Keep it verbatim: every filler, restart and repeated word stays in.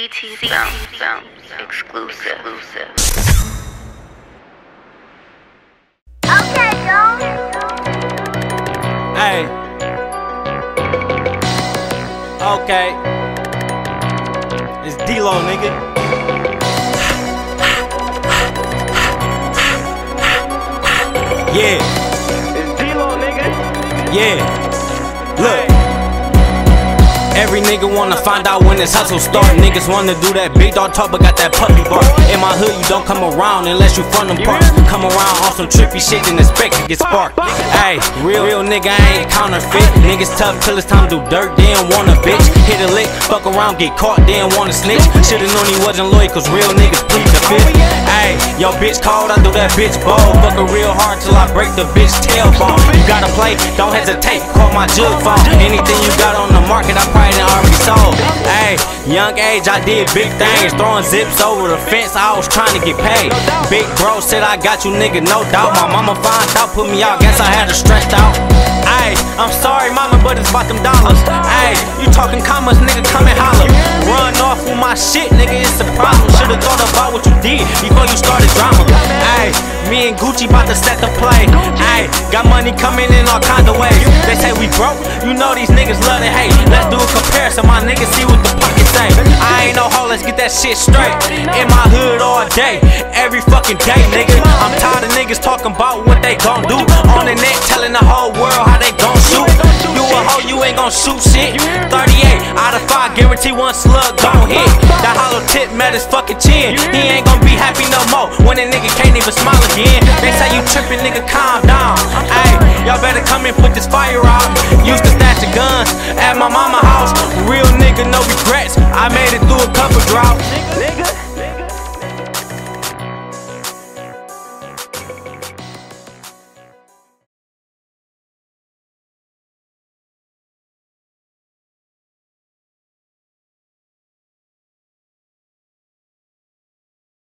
C T Sound, sound exclusive. Okay, Jones. Hey. Okay. It's D-Lo, nigga. Yeah. It's D-Lo, nigga. Yeah. Look. Every nigga wanna find out when this hustle start. Niggas wanna do that big dog talk but got that puppy bark. In my hood you don't come around unless you from them parts. Come around on some trippy shit and expect to get sparked. Ayy, real, real nigga ain't counterfeit. Niggas tough till it's time to do dirt, they don't want a bitch. Hit a lick, fuck around, get caught, they don't wanna snitch. Should've known he wasn't loyal cause real niggas plead the fifth. Ayy, yo bitch called, I do that bitch bold. Fuck her real hard till I break the bitch tailbone. You gotta play, don't hesitate, call my jug phone. Anything you got on the market I probably done already sold. Ayy, young age I did big things, throwing zips over the fence, I was trying to get paid. Big bro said I got you nigga, no doubt. My mama found out, put me out, guess I had her stretched out. Ayy, I'm sorry mama, but it's about them dollars. Ayy, you talking commas, nigga, come and holler. Run off with my shit, nigga, it's a problem. Should've thought about what you did before you started drama. Ayy, me and Gucci bout to set the play. Ayy, got money coming in all kinds of ways. They say we broke, you know these niggas love to hate. Let's do a comparison, my niggas see what the pockets say. I ain't no hoe, let's get that shit straight. In my hood all day, every fucking day, nigga. I'm tired of niggas talking about what they gon' do. On the net telling the whole world how they gon' shoot. You a hoe, you ain't gon' shoot shit. Thirty-eight out of five, guarantee one slug gon' hit. That hollow tip met his fucking chin. He ain't gon' be happy no more when a nigga can't even smile again. They say you trippin', nigga, calm down. Ayy, y'all better come and put this fire out. Used to stash the guns at my mama house. Real nigga, no regrets. I made it through a couple droughts.